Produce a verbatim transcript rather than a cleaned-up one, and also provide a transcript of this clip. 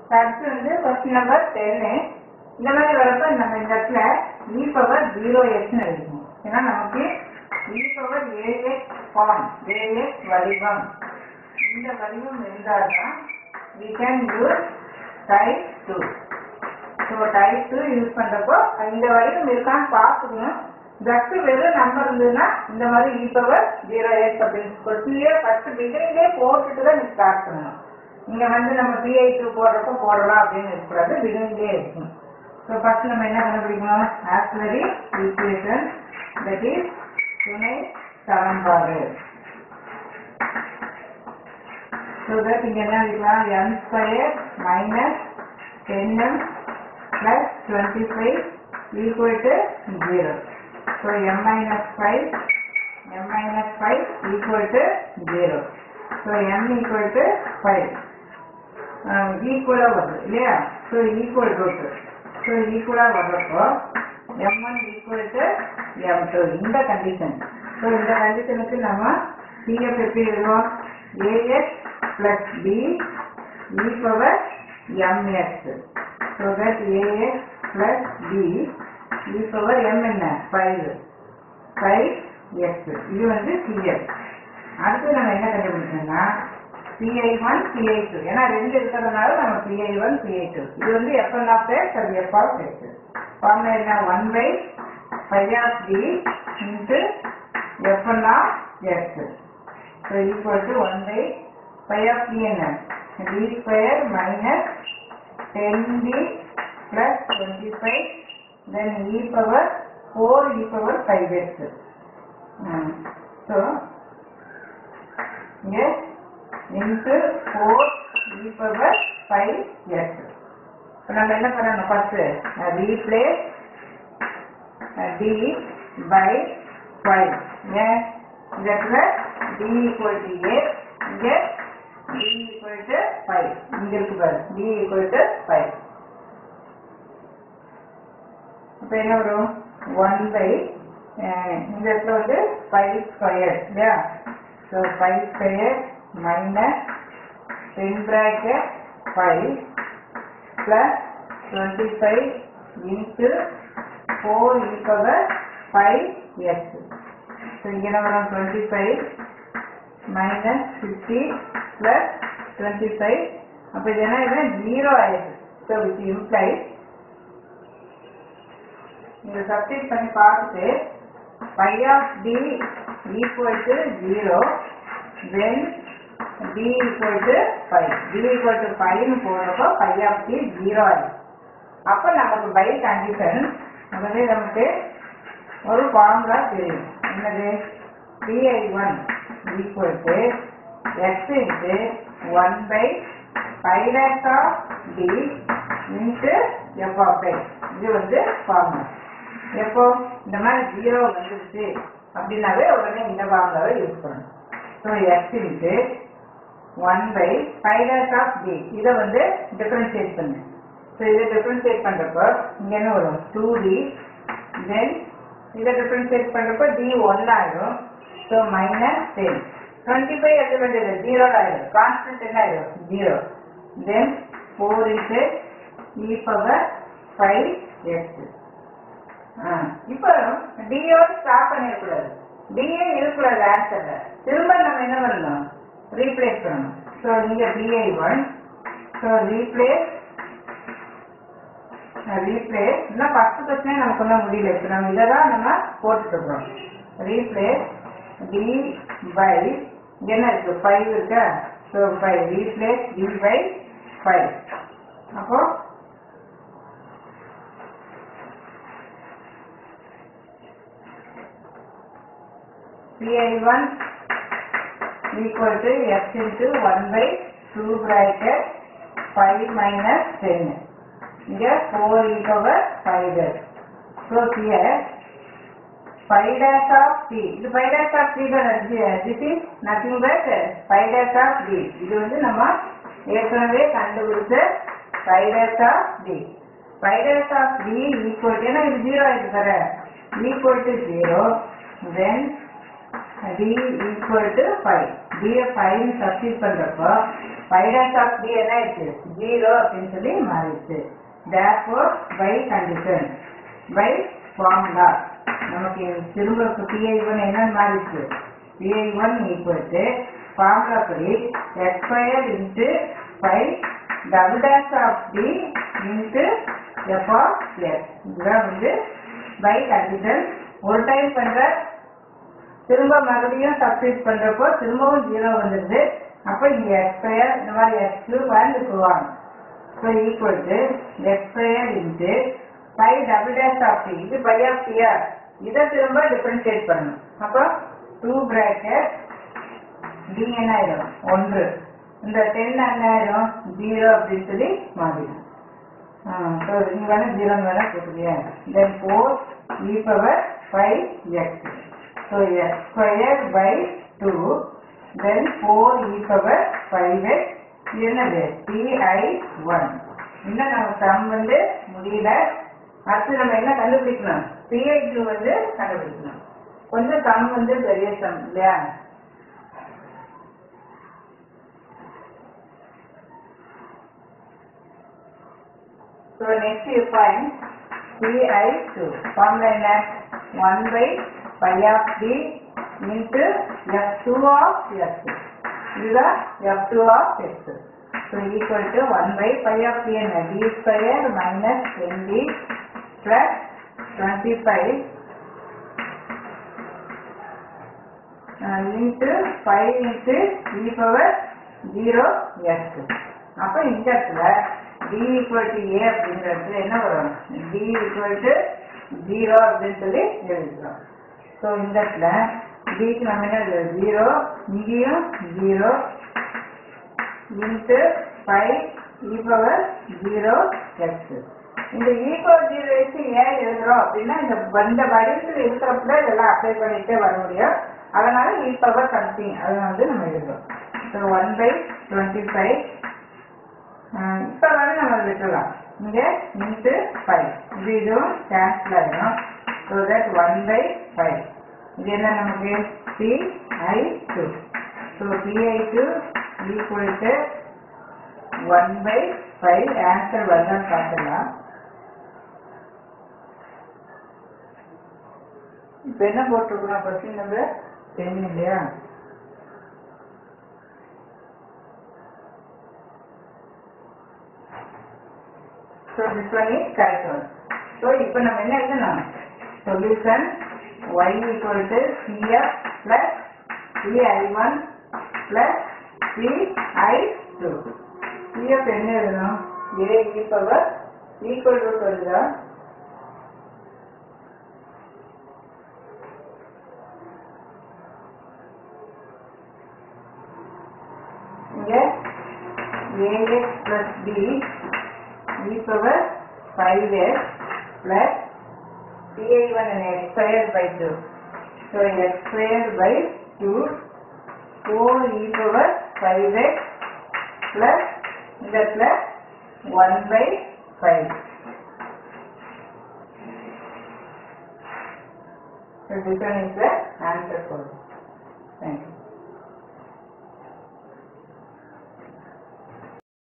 அடுத்து வந்து question number டென்னு. இந்த மாதிரி வரப்ப நம்ம இந்த இடத்துல இ பவர் ஜீரோ எக்ஸ்னு எழுதணும். ஏன்னா நமக்கு E power A X form A X வடிவம் இந்த வடிவம் இருந்தால் தான் we can use type two. So type two use பண்ணுறப்போ இந்த வடிவம் இருக்கான்னு பார்த்துக்கணும். ஜஸ்ட் வெறும் நம்பர் இருந்ததுன்னா இந்த மாதிரி இ பவர் ஜீரோ எக்ஸ் அப்படின்னு கொஸ்டின்லேயே ஃபர்ஸ்ட் பிகினிங்லேயே போட்டுட்டு தான் ஸ்டார்ட் பண்ணணும். இங்கே வந்து நம்ம பிஐ டூ போடுறப்போ போடலாம் அப்படின்னு இருக்கக்கூடாது, பிகினிங்லேயே இருக்கணும். ஸோ ஃபர்ஸ்ட் நம்ம என்ன கண்டுபிடிக்கணும்? ஆக்சிலரி ஈக்குவேஷன், தட் இஸ் துணை சமன்பாடு. ஸோ தட் இங்கே என்ன எழுதிக்கலாம்? M square minus ten M plus twenty five equal to zero. So M minus five M minus five equal to zero. So M equal to five ஈக்குவலாக வருது இல்லையா? So equal root. So ஈக்குவலாக வர்றப்போ M one equal to M two இந்த condition. So இந்த கண்டிஷனுக்கு நம்ம CF எப்படி எழுதுவோம்? A X plus B E power M X. So that A X plus B E power M என்ன? Five five X. இது வந்து சிஎஃப். அடுத்து நம்ம என்ன கண்டுபிடிச்சோம்னா பிஐ ஒன் பிஐ டூ. ஏன்னா ரெண்டு இருக்கிறதுனால நம்ம பிஐ ஒன் பிஐ டூ. இது வந்து எஃப் என் ஆஃப் எக்ஸ் அது எஃப் ஆஃப் எக்ஸ். ஃபார்முலா என்ன? One by five of D into F N of X. So equal to one by five of D என்ன? D square minus ten D plus twenty five then E power four E power five X. So இங்கே into four e power five x. இப்போ நம்ம என்ன பண்ணணும்? First replace d by five. ஏன் இந்த இடத்துல d equal to a, இங்க d equal to five. இங்க இருக்கு பாரு, d equal to five. இப்போ என்ன வரும்? one by இந்த இடத்துல வந்து five square இல்லையா? So five square minus ten bracket five plus twenty-five into four e power five x. So இங்க என்ன வரும்? twenty-five minus fifty plus twenty-five. அப்ப இது என்ன? இது zero ஆயிடுது. So which implies இங்க சப்ஸ்டிட் பண்ணி பார்த்துட்டு phi of d equal to zero, then d equal to five. d equal to five னு போறப்போ phi of d zero ஆயிடும். அப்ப நமக்கு பை கண்டிஷன் அதாவது நமக்கு ஒரு ஃபார்முலா தெரியும். என்னது? PI one equal to x into one by pi dash of d into f of x. இது வந்து ஃபார்முலா. எப்போ இந்த மாதிரி ஜீரோ வந்துருச்சு அப்படின்னாவே உடனே இந்த ஃபார்முலாவை யூஸ் பண்ணணும். So X into one by five dash of D இதை வந்து டிஃபரன்ஷியேட் பண்ணு. ஸோ இதை டிஃபரன்ஷியேட் பண்ணுறப்போ இங்கே என்ன வரும்? Two D. தென் இதை டிஃபரன்ஷியேட் பண்ணுறப்போ டி ஒன் ஆகிடும். So minus ten. Twenty five எடுக்க வேண்டியது ஜீரோ ஆகிடும். கான்ஸ்டன்ட் என்ன ஆகிடும்? Zero. Then four into E power five X. இப்போ டியோட ஸ்டாப் பண்ணிடக்கூடாது, டிஏ இருக்கக்கூடாது ஆன்சர்ல. திரும்ப நம்ம என்ன பண்ணணும்? ரீப்ளேஸ் பண்ணணும். ஸோ இங்கே PI one. So replace replace இன்னும் ஃபர்ஸ்ட் கொஸ்டினே நமக்கு ஒன்றும் முடியல. இப்போ நம்ம இதை தான் நம்ம போட்டுட்டு இருக்கிறோம். ரீப்ளேஸ் டி பை என்ன இருக்கு? ஃபைவ் இருக்கா? So five replace D by five. அப்போ PI one equal to x into one by two bracket five minus ten. Here four e power five dash. So here five dash of t. This five dash of t this is nothing but five dash of d. இது வந்து நம்ம ஏற்கனவே கண்டுபிடிச்ச five dash of d. five dash of d equal to ஏன்னா இது zero ஆயிடுச்சு பாரு. equal to zero. Then d equal to five. d five substitute பண்றப்போ phi dash of d என்ன ஆயிடுச்சு zero அப்படின்னு சொல்லி மாறிடுச்சு. therefore by condition by formula நமக்கு திரும்ப P I one என்ன மாறிடுச்சு P I one equal to formula படி x squared into phi double dash of d into f of x. இதுதான் வந்து by condition. ஒரு டைம் பண்ற திரும்ப மறுபடியும் சப்ஸ்டிட் பண்றப்போ திரும்பவும் ஜீரோ வந்துடுது. அப்போ இங்க எக்ஸ் ஸ்கொயர் இந்த மாதிரி எக்ஸ் கியூப் அண்ட் குவான் so equal to X square into phi double dash of D. இது பை ஆஃப் டிஆர். இதை திரும்ப டிஃபரன்ஷியேட் பண்ணணும். அப்போ டூ பிராக்கெட் டி என்ன ஆயிடும் ஒன்று. இந்த டென் என்ன ஆயிடும் ஜீரோ அப்படின்னு சொல்லி மாறிடும். ஸோ இங்கே வேணா ஜீரோன்னு வேணா போட்டுருக்கேன். Then four E power five X. So x squared by two, then four e power five x. என்னது P I one. இன்னும் நம்ம சம் வந்து முடியல. அடுத்து நம்ம என்ன கண்டுபிடிக்கணும் P I two வந்து கண்டுபிடிக்கணும். கொஞ்சம் சம் வந்து பெரிய சம் இல்லையா? So next you find P I two. Formula என்ன one by phi of d into f two of x. இதுதான் f two of x. So equal to one by phi of d என்ன d square minus ten d plus twenty-five uh, into five into e power zero x. அப்போ இந்த இடத்துல d equal to a அப்படிங்கிறது என்ன வரும் d equal to zero அப்படின்னு சொல்லி எழுதுகிறோம். ஸோ இந்த இடத்துல டிக்கு நம்ம என்ன ஜீரோ இங்கேயும் zero into five E power zero X. இந்த இ பவர் ஜீரோ எக்ஸ் ஏன் எழுதுறோம் அப்படின்னா இந்த இந்த வடிவத்தில் இருக்கிறப்ப இதெல்லாம் அப்ளை பண்ணிட்டே வர முடியும். அதனால இ பவர் சம்திங் அதை வந்து நம்ம எழுதுறோம். So one by twenty five இப்போ வந்து நம்ம விட்டுலாம் இங்கே இன்ட்டு ஃபைவ் இது இதுவும் கேன்சல் ஆகிடும். So that one by five. இது என்ன நமக்கு P I two. So P I two equal to one by five. Answer வருதான் பார்க்கலாம். இப்போ என்ன போட்டிருக்கோம் கொஸ்டின் நம்பர் டென் இல்லையா? So this one is correct one. So இப்போ நம்ம என்ன எழுதணும் solution y equal to cf plus P I one plus P I two. cf என்ன எழுதணும் a e power equal to சொல்லுதா இங்கே ax plus b e power five x plus P I one and x squared by two. So x squared by two, four e power five x plus the plus one by five. So this one is the answer for this. Thank you.